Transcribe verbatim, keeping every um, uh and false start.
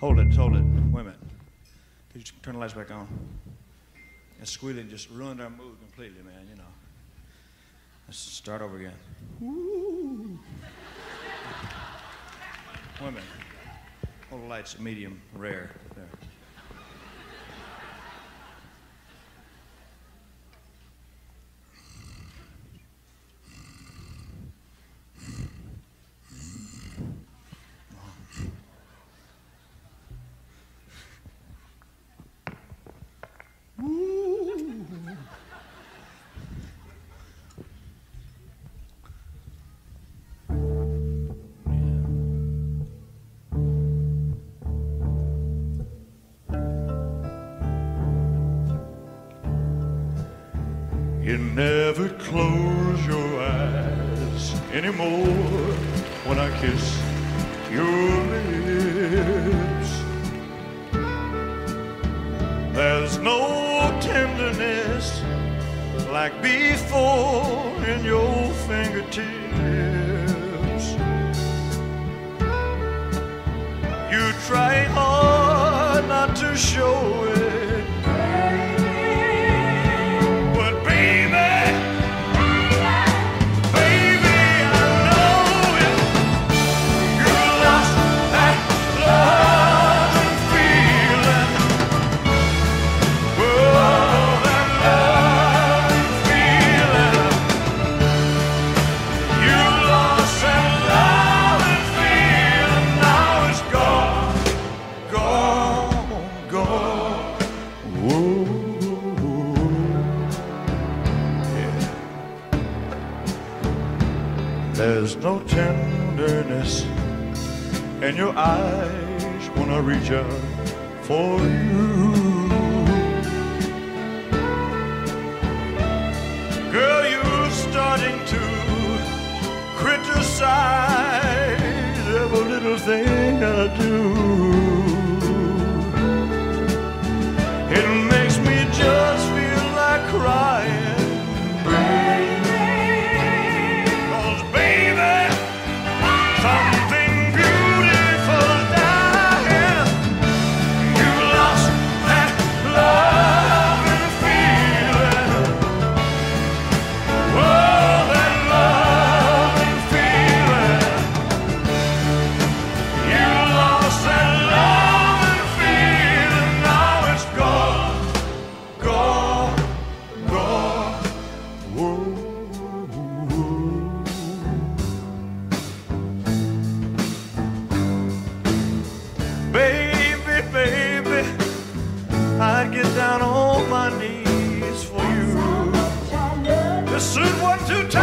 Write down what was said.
Hold it, hold it. Wait a minute. Could you turn the lights back on? And squealing just ruined our mood completely, man, you know. Let's start over again. Woo. Wait a minute. Hold the lights at medium, rare. There. You never close your eyes anymore when I kiss your lips. There's no tenderness like before in your fingertips. You try hard not to show it. There's no tenderness in your eyes when I reach out for you. Girl, you're starting to criticize every little thing I do. It makes me just feel like crying. Baby, baby, I'd get down on my knees for you. This is one, two, time.